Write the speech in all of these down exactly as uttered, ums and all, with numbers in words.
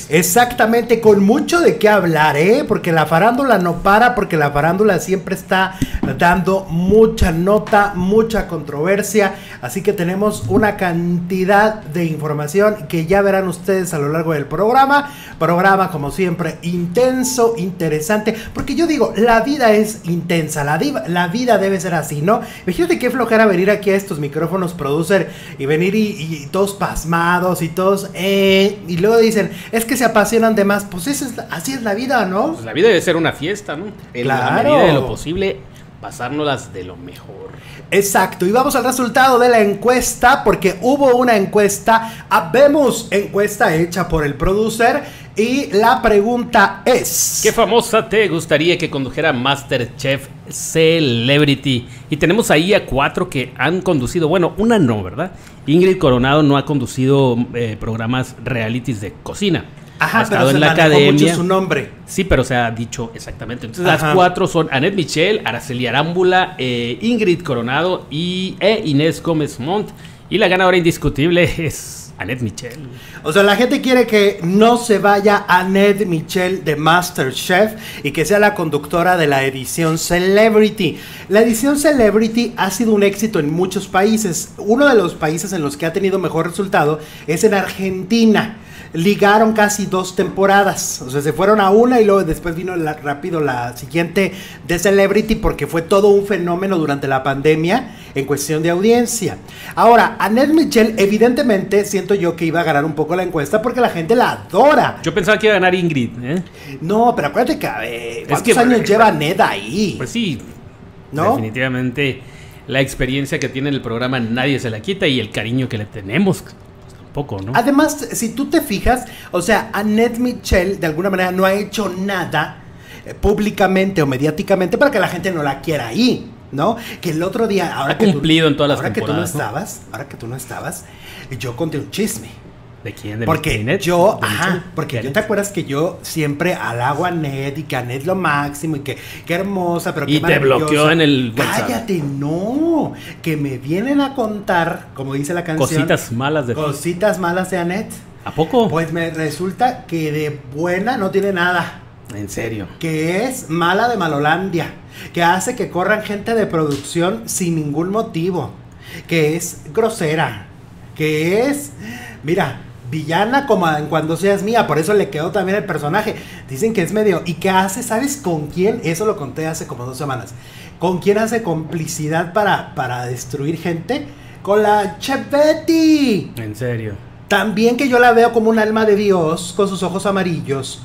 Exactamente, con mucho de qué hablar, ¿eh? Porque la farándula no para, porque la farándula siempre está dando mucha nota, mucha controversia, así que tenemos una cantidad de información que ya verán ustedes a lo largo del programa, programa como siempre intenso, interesante, porque yo digo, la vida es intensa, la, diva, la vida debe ser así, ¿no? Imagínate qué flojera venir aquí a estos micrófonos producer y venir y, y todos pasmados y todos, eh, y luego dicen, es que se apasionan de más, pues eso es, así es la vida, ¿no? Pues la vida debe ser una fiesta, ¿no? En claro. la medida de lo posible, pasárnoslas de lo mejor. Exacto, y vamos al resultado de la encuesta, porque hubo una encuesta, habemos encuesta hecha por el producer, y la pregunta es... ¿Qué famosa te gustaría que condujera MasterChef Celebrity? Y tenemos ahí a cuatro que han conducido, bueno, una no, ¿verdad? Ingrid Coronado no ha conducido eh, programas realities de cocina. Ajá, ha estado pero en se la academia. Mucho su nombre. Sí, pero se ha dicho exactamente. Entonces Ajá. las cuatro son Annette Michel, Araceli Arámbula, eh, Ingrid Coronado y e Inés Gómez Montt. Y la ganadora indiscutible es Annette Michel. O sea, la gente quiere que no se vaya Annette Michel de MasterChef y que sea la conductora de la edición Celebrity. La edición Celebrity ha sido un éxito en muchos países. Uno de los países en los que ha tenido mejor resultado es en Argentina. Ligaron casi dos temporadas, o sea, se fueron a una y luego después vino la, rápido la siguiente de Celebrity porque fue todo un fenómeno durante la pandemia en cuestión de audiencia. Ahora, Annette Michel evidentemente siento yo que iba a ganar un poco la encuesta porque la gente la adora. Yo pensaba que iba a ganar Ingrid, ¿eh? No, pero acuérdate que, eh, ¿cuántos es que, años lleva Annette ahí? Pues sí, ¿no? Definitivamente la experiencia que tiene el programa nadie se la quita y el cariño que le tenemos... poco, ¿no? Además, si tú te fijas, o sea, Annette Michel de alguna manera no ha hecho nada eh, públicamente o mediáticamente para que la gente no la quiera ahí, ¿no? Que el otro día, ahora ha que cumplido tú, en todas las ahora temporadas, que tú no, ¿no? estabas, ahora que tú no estabas, yo conté un chisme. ¿De quién? ¿De porque Annette? yo, ¿De ajá, Michel? porque ¿De yo Annette? te acuerdas que yo siempre halago a Annette y que Annette lo máximo y que qué hermosa, pero qué Y te bloqueó en el WhatsApp. Cállate, no, que me vienen a contar, como dice la canción, Cositas malas de ti. Cositas malas de Annette. ¿A poco? Pues me resulta que de buena no tiene nada. En serio. Que es mala de Malolandia. Que hace que corran gente de producción sin ningún motivo. Que es grosera. Que es... Mira... villana como en Cuando seas mía, por eso le quedó también el personaje. Dicen que es medio... ¿Y qué hace? ¿Sabes con quién? Eso lo conté hace como dos semanas. ¿Con quién hace complicidad para, para destruir gente? Con la Chef Betty. En serio. También que yo la veo como un alma de Dios, con sus ojos amarillos.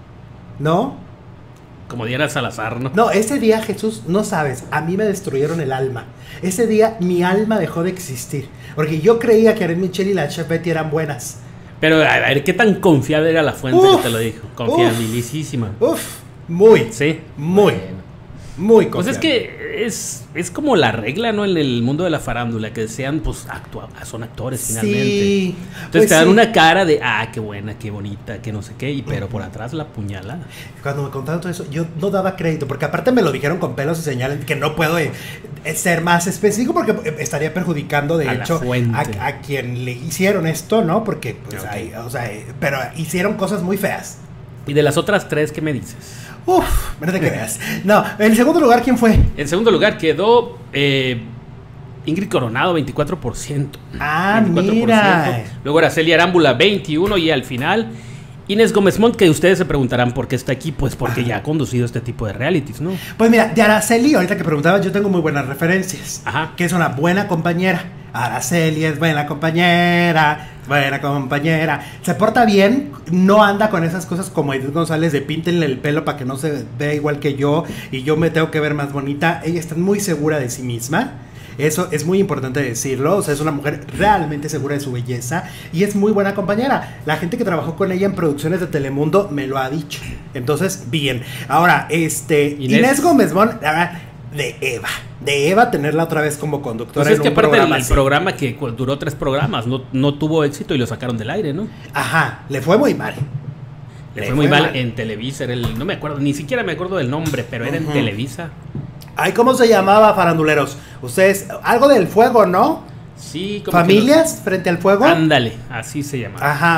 ¿No? Como Diana Salazar, ¿no? No, ese día, Jesús, no sabes, a mí me destruyeron el alma. Ese día mi alma dejó de existir. Porque yo creía que Annette Michel y la Chef Betty eran buenas. Pero a ver, ¿qué tan confiable era la fuente Uf, que te lo dijo? Confiabilísima. Uf, muy, Sí. muy, Bueno. muy Pues confiable. es que es, es como la regla, ¿no? En el mundo de la farándula, que sean, pues, actua son actores finalmente. Sí. Entonces Pues te dan sí. una cara de, ah, qué buena, qué bonita, que no sé qué, y pero por atrás la puñalada. Cuando me contaron todo eso, yo no daba crédito, porque aparte me lo dijeron con pelos y señales, que no puedo eh, ser más específico, porque eh, estaría perjudicando, de A la hecho, fuente. a, a quien le hicieron esto, ¿no? Porque, pues, Ok. hay, o sea, eh, pero hicieron cosas muy feas. Y de las otras tres, ¿qué me dices? Uf, no te creas. No, en segundo lugar, ¿quién fue? En segundo lugar quedó eh, Ingrid Coronado, veinticuatro por ciento. Ah, veinticuatro por ciento. mira. Luego Araceli Arámbula, veintiuno por ciento. Y al final, Inés Gómez Montt, que ustedes se preguntarán por qué está aquí. Pues porque ya ha conducido este tipo de realities, ¿no? Pues mira, de Araceli, ahorita que preguntabas, yo tengo muy buenas referencias. Ajá. Que es una buena compañera. Araceli es buena compañera, buena compañera. Se porta bien, no anda con esas cosas como Edith González de píntenle el pelo para que no se vea igual que yo y yo me tengo que ver más bonita. Ella está muy segura de sí misma. Eso es muy importante decirlo. O sea, es una mujer realmente segura de su belleza y es muy buena compañera. La gente que trabajó con ella en producciones de Telemundo me lo ha dicho. Entonces, bien. Ahora, este Inés, Inés Gómez Montt, de Eva. De Eva tenerla otra vez como conductora. Pues es en que un aparte programa el, el así. programa que duró tres programas no, no tuvo éxito y lo sacaron del aire, ¿no? Ajá, le fue muy mal. Le, le fue muy fue mal, mal en Televisa. Era el, no me acuerdo, ni siquiera me acuerdo del nombre, pero era uh-huh. en Televisa. Ay, ¿cómo se llamaba, faranduleros? Ustedes, algo del fuego, ¿no? Sí, como ¿Familias frente al fuego? Ándale, así se llamaba. Ajá.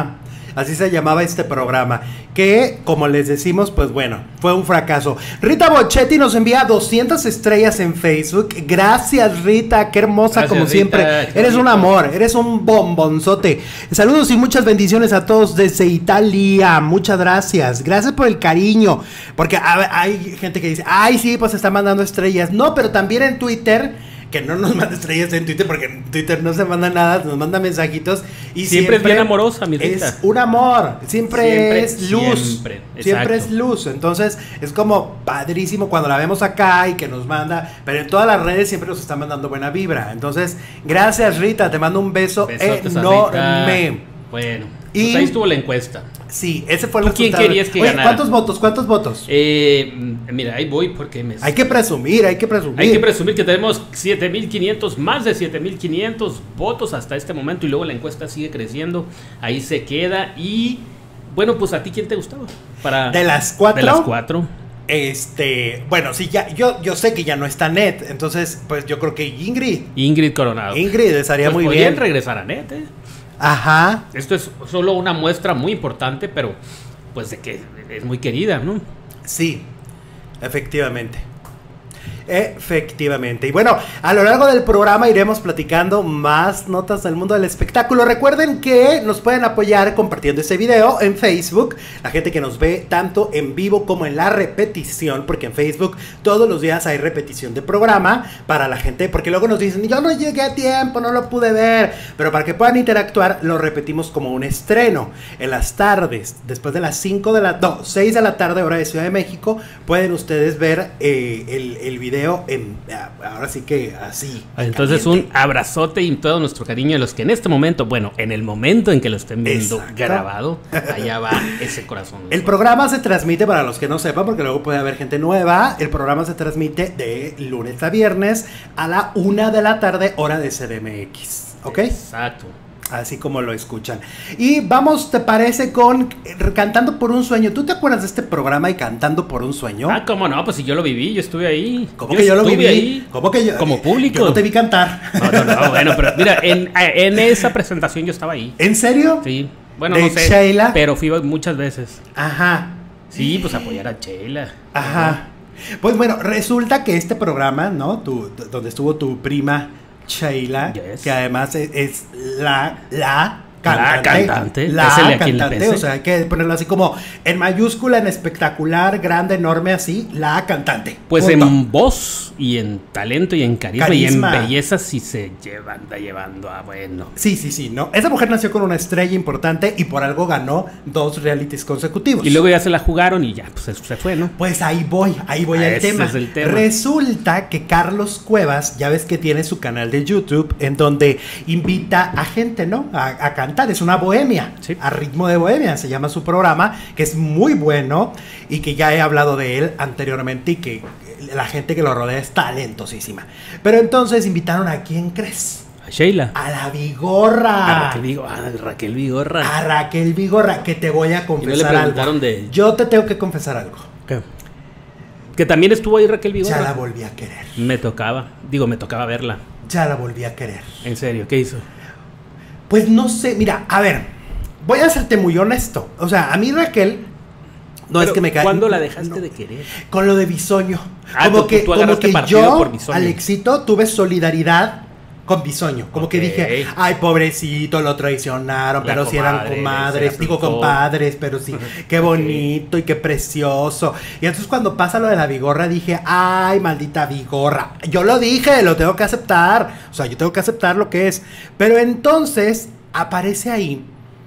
así se llamaba este programa, que como les decimos, pues bueno, fue un fracaso. Rita Bochetti nos envía doscientas estrellas en Facebook. Gracias, Rita, qué hermosa. Gracias, como Rita, siempre. Eres un amor, eres un bombonzote. Saludos y muchas bendiciones a todos desde Italia. Muchas gracias. Gracias por el cariño. Porque a, hay gente que dice, ay, sí, pues está mandando estrellas. No, pero también en Twitter, que no nos manda estrellas en Twitter, porque en Twitter no se manda nada, nos manda mensajitos. Y siempre, siempre es bien amorosa, mi Rita. Es un amor, siempre, siempre es luz. Siempre, siempre es luz. Entonces, es como padrísimo cuando la vemos acá y que nos manda, pero en todas las redes siempre nos está mandando buena vibra. Entonces, gracias, Rita, te mando un beso Besotes enorme. Bueno, y pues ahí estuvo la encuesta. Sí, ese fue el resultado. ¿Quién querías que Oye, ganara? ¿Cuántos votos? ¿Cuántos votos? Eh, mira, ahí voy porque me... Hay que presumir, hay que presumir. Hay que presumir que tenemos siete mil quinientos, más de siete mil quinientos votos hasta este momento y luego la encuesta sigue creciendo. Ahí se queda y... Bueno, pues ¿a ti quién te gustaba? Para, de las cuatro. De las cuatro. Este, bueno, sí, ya, yo, yo sé que ya no está Net, entonces, pues yo creo que Ingrid. Ingrid Coronado. Ingrid, estaría pues muy podrían bien. regresar a Net, ¿eh? Ajá. Esto es solo una muestra muy importante, pero pues de que es muy querida, ¿no? Sí, efectivamente. Efectivamente. Y bueno, a lo largo del programa iremos platicando más notas del mundo del espectáculo. Recuerden que nos pueden apoyar compartiendo este video en Facebook. La gente que nos ve tanto en vivo como en la repetición, porque en Facebook todos los días hay repetición de programa para la gente, porque luego nos dicen, yo no llegué a tiempo, no lo pude ver. Pero para que puedan interactuar, lo repetimos como un estreno. En las tardes, después de las cinco de la... No, seis de la tarde, hora de Ciudad de México, pueden ustedes ver eh, el, el video en, ahora sí que así. Entonces caliente. Un abrazote y todo nuestro cariño a los que en este momento, bueno, en el momento en que lo estén viendo Exacto. grabado, allá va ese corazón. El programa se transmite, para los que no sepan, porque luego puede haber gente nueva, el programa se transmite de lunes a viernes a la una de la tarde, hora de C D M X, ¿ok? Exacto. Así como lo escuchan. Y vamos, ¿te parece con Cantando por un Sueño? ¿Tú te acuerdas de este programa y Cantando por un Sueño? Ah, ¿cómo no? Pues si yo lo viví, yo estuve ahí. ¿Cómo yo que yo lo viví? Ahí, ¿Cómo que yo? Como público. Yo no te vi cantar. No, no, no, bueno, pero mira, en, en esa presentación yo estaba ahí. ¿En serio? Sí. Bueno, ¿De no sé. Sheila? Pero fui muchas veces. Ajá. Sí, pues apoyar a Sheila. Ajá. Pues bueno, resulta que este programa, ¿no? Tu, donde estuvo tu prima Sheila, yes. que además es, es la, la cantante. La cantante. La cantante, o sea, hay que ponerlo así como en mayúscula, en espectacular, grande, enorme, así, la cantante. Pues punto. En voz y en talento y en carisma, carisma. y en belleza sí se lleva, anda llevando a bueno. Sí, sí, sí, ¿no? Esa mujer nació con una estrella importante y por algo ganó dos realities consecutivos. Y luego ya se la jugaron y ya, pues eso se fue, ¿no? Pues ahí voy, ahí voy al tema. Es el tema. Resulta que Carlos Cuevas, ya ves que tiene su canal de YouTube en donde invita a gente, ¿no? A, a cantar. Es una bohemia, sí. A ritmo de bohemia se llama su programa, que es muy bueno y que ya he hablado de él anteriormente y que la gente que lo rodea es talentosísima. Pero entonces invitaron a ¿quién crees? A Sheila. A la Vigorra. A Raquel Vigorra. A Raquel Vigorra. A Raquel Vigorra, que te voy a confesar y no le preguntaron algo. De... Yo te tengo que confesar algo. ¿Qué? Que también estuvo ahí Raquel Vigorra. Ya la volví a querer. Me tocaba, digo, me tocaba verla. Ya la volví a querer. ¿En serio? ¿Qué hizo? Pues no sé, mira, a ver, voy a serte muy honesto. O sea, a mí Raquel, no Pero, es que me caiga. ¿Cuándo la dejaste no, de querer? Con lo de Bisoño. Ah, como tú, que, tú como que yo, por Bisoño. Alexito, tuve solidaridad con Bisoño. Como okay. que dije, ay, pobrecito, lo traicionaron, la pero si eran comadres. Digo compadres, pero sí, qué bonito okay. y qué precioso. Y entonces cuando pasa lo de la Vigorra, dije, ay, maldita Vigorra. Yo lo dije, lo tengo que aceptar. O sea, yo tengo que aceptar lo que es. Pero entonces aparece ahí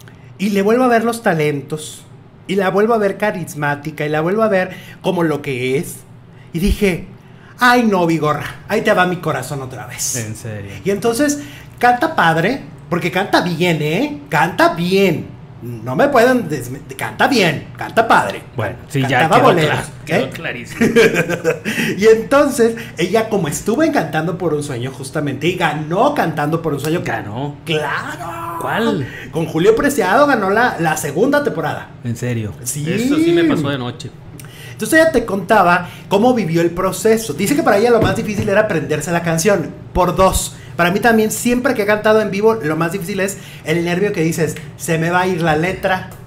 y le vuelvo a ver los talentos. Y la vuelvo a ver carismática. Y la vuelvo a ver como lo que es. Y dije, ay no, Vigorra, ahí te va mi corazón otra vez. En serio. Y entonces canta padre, porque canta bien, ¿eh? Canta bien. No me pueden... Desme- canta bien, canta padre. Bueno, sí, Cantaba ya quedó, boleros, clar- quedó ¿eh? clarísimo. Y entonces, ella como estuvo en Cantando por un Sueño, justamente, y ganó Cantando por un Sueño. ¿Ganó? ¡Claro! ¿Cuál? Con Julio Preciado ganó la, la segunda temporada. ¿En serio? Sí. Eso sí me pasó de noche. Entonces ella te contaba cómo vivió el proceso. Dice que para ella lo más difícil era aprenderse la canción. Por dos. Para mí también, siempre que he cantado en vivo, lo más difícil es el nervio que dices, se me va a ir la letra,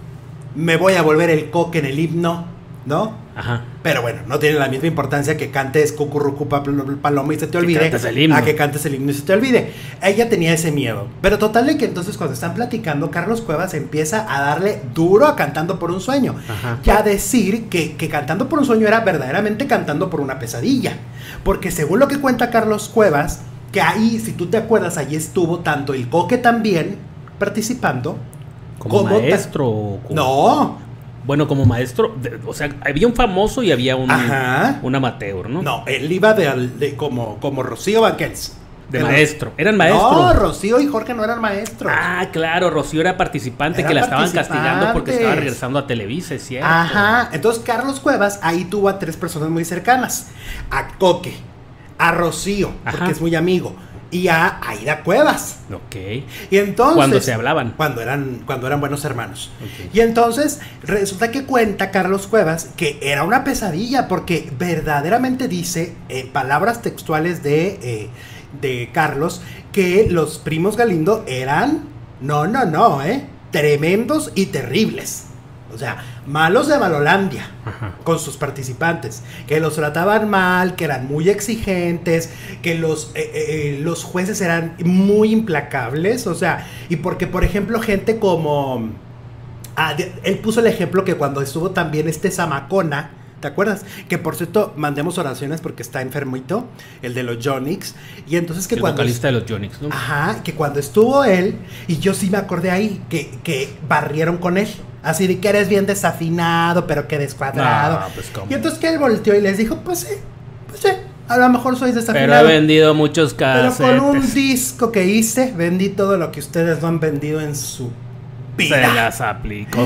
me voy a volver el coque en el himno, ¿no? Ajá. Pero bueno, no tiene la misma importancia que cantes cucurrucu paloma y se te olvide, a que cantes el himno y se te olvide. Ella tenía ese miedo. Pero total de que entonces cuando están platicando, Carlos Cuevas empieza a darle duro a Cantando por un Sueño. Ajá. Y a decir que, que Cantando por un Sueño era verdaderamente cantando por una pesadilla. Porque según lo que cuenta Carlos Cuevas, que ahí, si tú te acuerdas, ahí estuvo tanto el Coque también participando. ¿Como, como maestro? O como... No. Bueno, como maestro, de, o sea, había un famoso y había un, un amateur, ¿no? No, él iba de, de como, como Rocío Banquels. De maestro, eran maestros. No, Rocío y Jorge no eran maestros. Ah, claro, Rocío era participante Eran que la estaban participantes. castigando porque estaba regresando a Televisa, es cierto. Ajá, entonces Carlos Cuevas ahí tuvo a tres personas muy cercanas. A Coque, a Rocío, porque Ajá. es muy amigo, y a Aida Cuevas. Ok. Y entonces... Cuando se hablaban. Cuando eran, cuando eran buenos hermanos. Okay. Y entonces resulta que cuenta Carlos Cuevas que era una pesadilla porque verdaderamente dice, en palabras textuales de, eh, de Carlos, que los primos Galindo eran, no, no, no, eh, tremendos y terribles. O sea, malos de Malolandia. Ajá. Con sus participantes, que los trataban mal, que eran muy exigentes, que los, eh, eh, los jueces eran muy implacables, o sea, y porque por ejemplo gente como, ah, de, él puso el ejemplo que cuando estuvo también este Zamacona, ¿te acuerdas? Que por cierto, mandemos oraciones porque está enfermito, el de los Yonix. Y entonces que el cuando... vocalista de los Yonix, ¿no? Ajá, que cuando estuvo él, y yo sí me acordé ahí, que, que barrieron con él. Así de que eres bien desafinado, pero que descuadrado. No, pues, ¿cómo? Y entonces que él volteó y les dijo, pues sí, pues sí, a lo mejor sois desafinado. Pero he vendido muchos casetes. Pero con un disco que hice, vendí todo lo que ustedes no han vendido en su vida. Se las aplicó.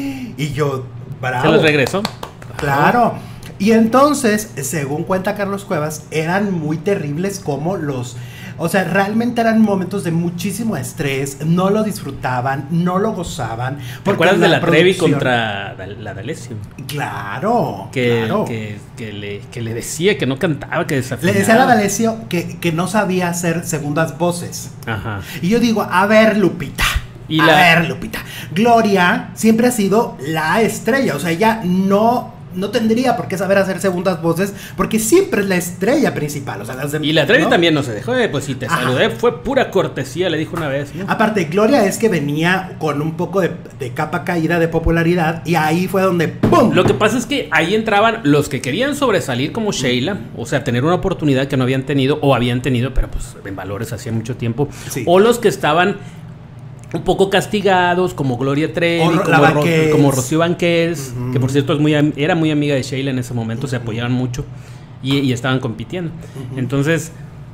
Y yo, bravo. ¿Se los regresó? Claro. Y entonces, según cuenta Carlos Cuevas, eran muy terribles como los... O sea, realmente eran momentos de muchísimo estrés, no lo disfrutaban, no lo gozaban. ¿Te acuerdas de la Trevi contra la D'Alessio? Claro, que, claro. Que, que, le, que le decía que no cantaba, que desafinaba. Le decía a la D'Alessio que, que no sabía hacer segundas voces. Ajá. Y yo digo, a ver, Lupita. Y a la... ver, Lupita. Gloria siempre ha sido la estrella. O sea, ella no... no tendría por qué saber hacer segundas voces porque siempre es la estrella principal. O sea, las de, y la Trevi ¿no? también no se dejó, eh, pues si te Ajá. saludé, fue pura cortesía, le dijo una vez, ¿no? Aparte, Gloria es que venía con un poco de, de capa caída de popularidad y ahí fue donde ¡pum! Lo que pasa es que ahí entraban los que querían sobresalir como Sheila, o sea, tener una oportunidad que no habían tenido o habían tenido, pero pues en valores hacía mucho tiempo, sí. O los que estaban un poco castigados, como Gloria Trevi, como, Ro como Rocío Banquels, uh-huh. que por cierto es muy, era muy amiga de Sheila en ese momento, uh-huh. se apoyaban mucho y, y estaban compitiendo. Uh-huh. Entonces,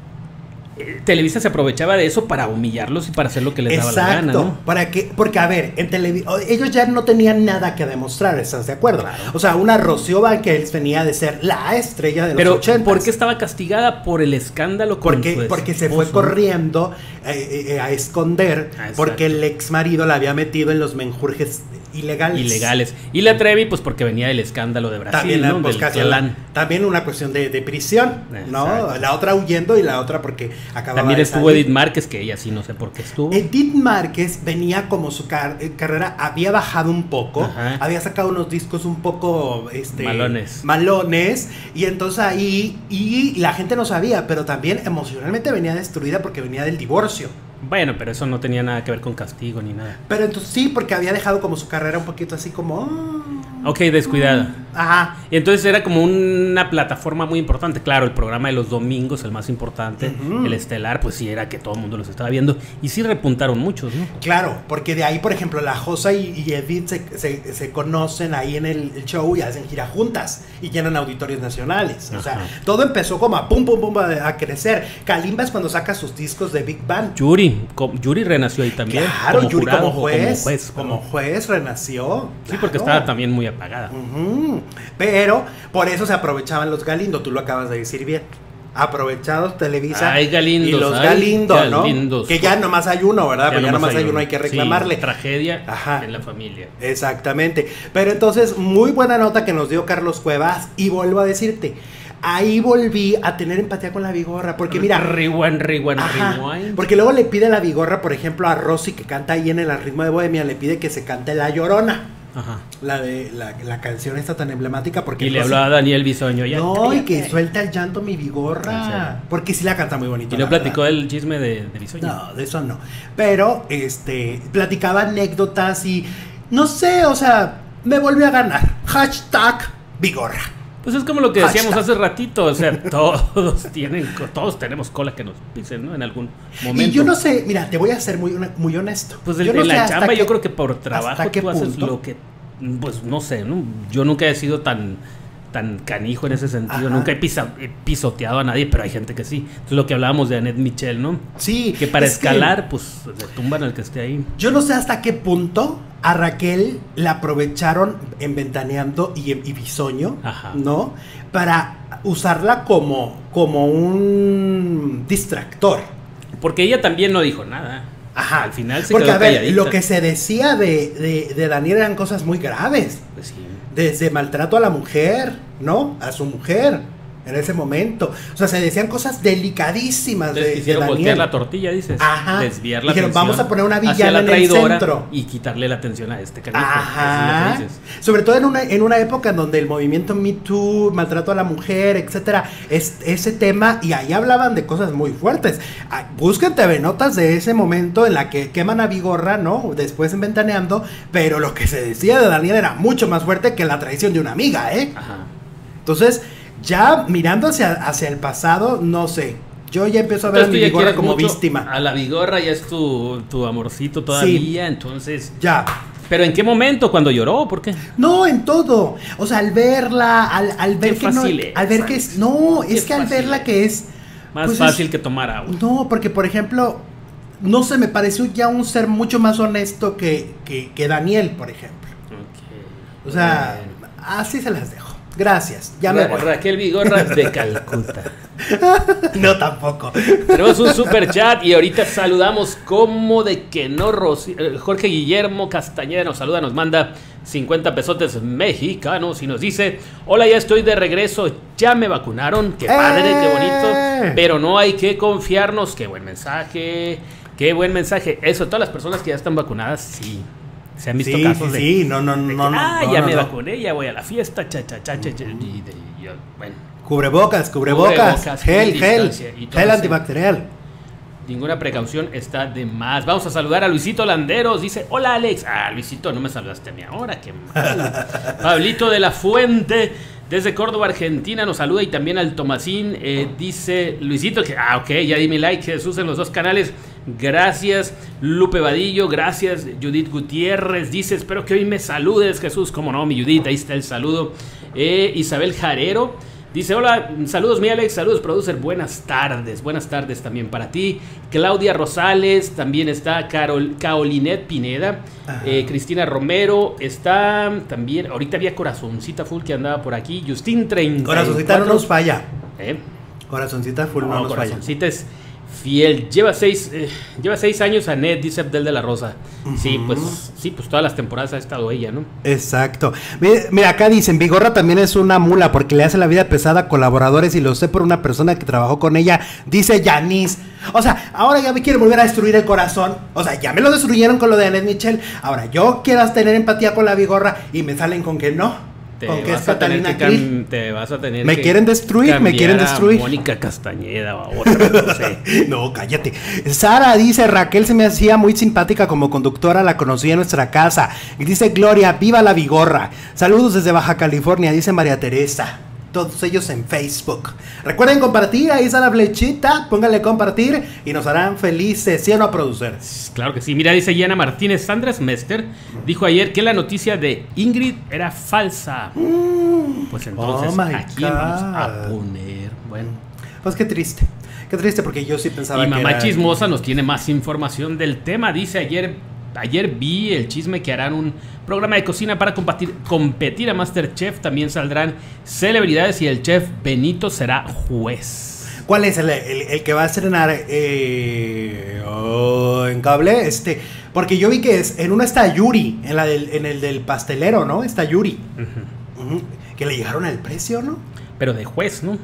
eh, Televisa se aprovechaba de eso para humillarlos y para hacer lo que les Exacto, daba la gana, ¿no? Para que, porque a ver, en Televisa ellos ya no tenían nada que demostrar, ¿estás de acuerdo? Claro. O sea, una Rocío Banquels venía de ser la estrella de los Pero, ochentas. ¿por qué estaba castigada? Por el escándalo con porque, su porque se fue corriendo eh, eh, a esconder, ah, porque el ex marido la había metido en los menjurjes ilegales. Ilegales. Y la Trevi, pues porque venía del escándalo de Brasil, también, ¿no? Pues, del la, también una cuestión de, de prisión, ¿no? Exacto. La otra huyendo y la otra porque acababa También de estuvo salir. Edith Márquez, que ella sí no sé por qué estuvo. Edith Márquez venía como su car carrera, había bajado un poco, ajá. Había sacado unos discos un poco este, malones. malones, y entonces ahí, y la gente no sabía, pero también emocionalmente venía destruida porque venía del divorcio. Bueno, pero eso no tenía nada que ver con castigo ni nada. Pero entonces sí, porque había dejado como su carrera un poquito así como... Oh, ok, descuidada. Ajá. Y entonces era como una plataforma muy importante. Claro, el programa de los domingos, el más importante, uh-huh. el estelar, pues sí era que todo el mundo los estaba viendo. Y sí repuntaron muchos, ¿no? Claro, porque de ahí, por ejemplo, la Josa y, y Edith se, se, se conocen ahí en el, el show y hacen gira juntas y llenan auditorios nacionales. Ajá. O sea, todo empezó como a pum, pum, pum, a, a crecer. Kalimba es cuando saca sus discos de Big Band. Yuri. Yuri renació ahí también. Claro, como Yuri jurado, como juez. Como juez, como juez renació. Sí, claro. Porque estaba también muy apagada. Uh-huh. Pero por eso se aprovechaban los Galindo, tú lo acabas de decir bien. Aprovechados Televisa ay, Galindos, y los ay, Galindo, Galindos, ¿no? Que ya nomás hay uno, ¿verdad? Ya, pues ya nomás, nomás hay uno, hay que reclamarle. Sí, tragedia Ajá. en la familia. Exactamente. Pero entonces, muy buena nota que nos dio Carlos Cuevas. Y vuelvo a decirte, ahí volví a tener empatía con la Vigorra. Porque mira. Rewind, rewind, rewind. Porque luego le pide a la Vigorra, por ejemplo, a Rosy, que canta ahí en el ritmo de Bohemia, le pide que se cante La Llorona. Ajá. La de la, la canción esta tan emblemática porque Y le no hablaba a Daniel Bisoño. Ya no, y que cállate. suelta el llanto mi Vigorra. Porque sí la canta muy bonito. Y no la platicó verdad. el chisme de, de Bisoño. No, de eso no. Pero, este, platicaba anécdotas y, no sé, o sea, me volvió a ganar. Hashtag Vigorra. Pues es como lo que decíamos Hashtag. hace ratito, o sea, todos tienen, todos tenemos cola que nos pisen, ¿no? En algún momento. Y yo no sé, mira, te voy a ser muy, muy honesto. Pues el- yo no en sé la hasta chamba qué- yo creo que por trabajo hasta qué tú haces punto. lo que, pues no sé, ¿no? Yo nunca he sido tan, tan canijo en ese sentido, Ajá. nunca he, pisa- he pisoteado a nadie, pero hay gente que sí. Entonces lo que hablábamos de Annette Michel, ¿no? Sí. Que para es escalar, pues se tumban al que esté ahí. Yo no sé hasta qué punto a Raquel la aprovecharon en Ventaneando y, y Bisoño, Ajá. ¿no? Para usarla como, como un distractor. Porque ella también no dijo nada. Ajá. Al final se Porque, quedó a ver, calladita. lo que se decía de, de, de Daniel eran cosas muy graves. Pues sí. Desde maltrato a la mujer, ¿no? A su mujer. En ese momento. O sea, se decían cosas delicadísimas Les de, de quisieron Daniel. voltear la tortilla, dices. Ajá. Desviar la Dijeron, atención vamos a poner una hacia villana la en el traidora centro. y quitarle la atención a este canijo. Ajá. Eso es lo que dices. Sobre todo en una, en una época en donde el movimiento Me Too, maltrato a la mujer, etcétera, es ese tema, y ahí hablaban de cosas muy fuertes. Ah, busquen T V Notas de ese momento en la que queman a Vigorra, ¿no? Después en Ventaneando, pero lo que se decía de Daniel era mucho más fuerte que la traición de una amiga, ¿eh? Ajá. Entonces, ya mirando hacia, hacia el pasado, no sé. Yo ya empiezo a ver Entonces a tú mi ya Vigorra quieres como mucho víctima. a la Vigorra, ya es tu, tu amorcito todavía, entonces... Ya. ¿Pero en qué momento? ¿Cuando lloró? ¿Por qué? No, en todo. O sea, al verla, al, al ver Qué que no, fácil es, al ver que es, no, Qué es que al fácil verla es. que es Más pues fácil es- que tomar agua. No, porque por ejemplo, no sé, me pareció ya un ser mucho más honesto que, que, que Daniel, por ejemplo. Ok. O sea, Bueno. así se las dejo. Gracias, ya me Ra- voy. Raquel Vigorra de Calcuta. No, tampoco. Tenemos un super chat y ahorita saludamos como de que no, Rosy- eh, Jorge Guillermo Castañeda nos saluda, nos manda cincuenta pesotes mexicanos y nos dice: hola, ya estoy de regreso, ya me vacunaron, qué padre, qué bonito, ¡Eh! pero no hay que confiarnos, qué buen mensaje, qué buen mensaje. Eso, todas las personas que ya están vacunadas, sí, se han visto Sí, casos sí, de, sí, no, no, de que, no, no. ah, no, ya no, me no. vacuné, ya voy a la fiesta, cha, cha, cha, cha, cha, y de- yo, bueno. Cubrebocas, cubrebocas, Cubrebocas, gel, gel, distancia y todo gel eso. antibacterial. Ninguna precaución está de más. Vamos a saludar a Luisito Landeros. Dice: hola, Alex. Ah, Luisito, no me saludaste a mí ahora. Qué mal. Pablito de la Fuente, desde Córdoba, Argentina, nos saluda. Y también al Tomasín. eh, dice Luisito que, ah, ok, ya di mi like, Jesús, en los dos canales. Gracias, Lupe Vadillo. Gracias, Judith Gutiérrez. Dice: espero que hoy me saludes, Jesús. Como no, mi Judith, ahí está el saludo. Eh, Isabel Jarero dice: hola, saludos mi Alex, saludos producer, buenas tardes, buenas tardes también para ti. Claudia Rosales, también está Carol, Caolinet Pineda, eh, Cristina Romero, está también, ahorita había Corazoncita Full que andaba por aquí, Justin treinta y cuatro. Corazoncita no nos falla. ¿Eh? Corazoncita full no, No, nos falla. Corazoncita es fiel, lleva seis, eh, lleva seis años a Net, dice Abdel de la Rosa. Sí, pues, sí, pues todas las temporadas ha estado ella, ¿no? Exacto. Mira, mira, acá dicen, Vigorra también es una mula porque le hace la vida pesada a colaboradores y lo sé por una persona que trabajó con ella, dice Yanis. O sea, ahora ya me quieren volver a destruir el corazón. O sea, ya me lo destruyeron con lo de Annette Michel. Ahora yo quiero tener empatía con la Vigorra y me salen con que no. Te Con que es vas, a tener Catalina que Krill. cam- te vas a tener Me que quieren destruir, me cambiar quieren a destruir. Mónica Castañeda o otra, no sé. No, cállate. Sara dice, Raquel se me hacía muy simpática como conductora, la conocí en nuestra casa. Y dice Gloria, viva la Vigorra. Saludos desde Baja California, dice María Teresa. Todos ellos en Facebook. Recuerden compartir, ahí está la flechita, pónganle compartir y nos harán felices, ¿sí o no, producer? Claro que sí. Mira, dice Yana Martínez, Sandra Smester dijo ayer que la noticia de Ingrid era falsa. Pues entonces, Oh my ¿a quién vamos a God. poner? Bueno. Pues qué triste, qué triste porque yo sí pensaba Y que Mamá era- Chismosa nos tiene más información del tema. Dice ayer... Ayer vi el chisme que harán un programa de cocina para competir, competir a MasterChef. También saldrán celebridades y el chef Benito será juez. ¿Cuál es el, el- el que va a estrenar eh, oh, en cable? Este, porque yo vi que es, en una está Yuri, en, la del, en el del pastelero, ¿no? Está Yuri. Ujú. Que le llegaron al precio, ¿no? Pero de juez, ¿no?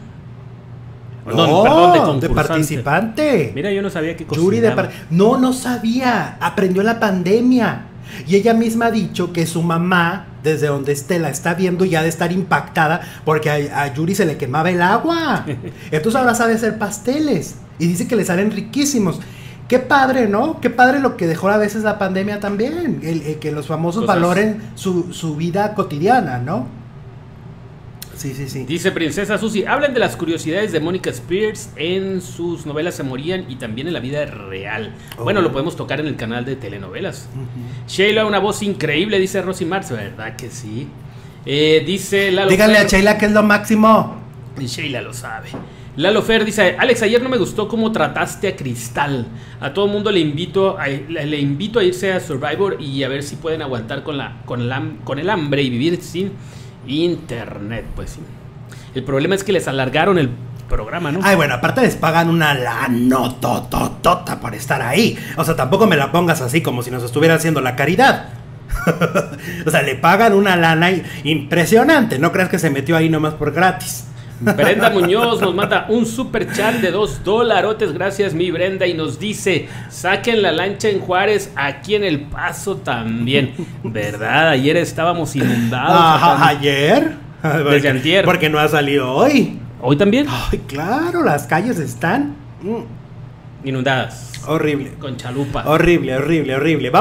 No, perdón, de, concursante. participante. Mira, yo no sabía que Yuri de cocinaba. par- No, no sabía. Aprendió en la pandemia. Y ella misma ha dicho que su mamá, desde donde esté, la está viendo y ha de estar impactada porque a, a Yuri se le quemaba el agua. Entonces ahora sabe hacer pasteles y dice que le salen riquísimos. Qué padre, ¿no? Qué padre lo que dejó a veces la pandemia también, el, el que los famosos Cosas. valoren su, su vida cotidiana, ¿no? Sí, sí, sí. Dice Princesa Susi, hablen de las curiosidades de Mónica Spears en sus novelas Se Morían y también en la vida real. Oh. Bueno, lo podemos tocar en el canal de telenovelas. Uh-huh. Sheila, una voz increíble, dice Rosy Marx, ¿verdad que sí? Eh, dice Lalo Díganle Fer, a Sheila que es lo máximo. Y Sheila lo sabe. Lalo Fer dice, Alex, ayer no me gustó cómo trataste a Cristal. A todo mundo le invito a, le, le invito a irse a Survivor y a ver si pueden aguantar con, la, con, la, con el hambre y vivir sin internet. Pues sí. El problema es que les alargaron el programa, ¿no? Ay, bueno, aparte les pagan una lanotototota por estar ahí. O sea, tampoco me la pongas así como si nos estuviera haciendo la caridad. O sea, le pagan una lana impresionante. No creas que se metió ahí nomás por gratis. Brenda Muñoz nos manda un super chat de dos dolarotes, gracias mi Brenda, y nos dice, saquen la lancha en Juárez, aquí en El Paso también, ¿verdad? Ayer estábamos inundados. Ajá, ¿ayer? Desde antier. Porque no ha salido hoy. ¿Hoy también? Ay, claro, las calles están mm. inundadas. Horrible. Con chalupa. Horrible, horrible, horrible.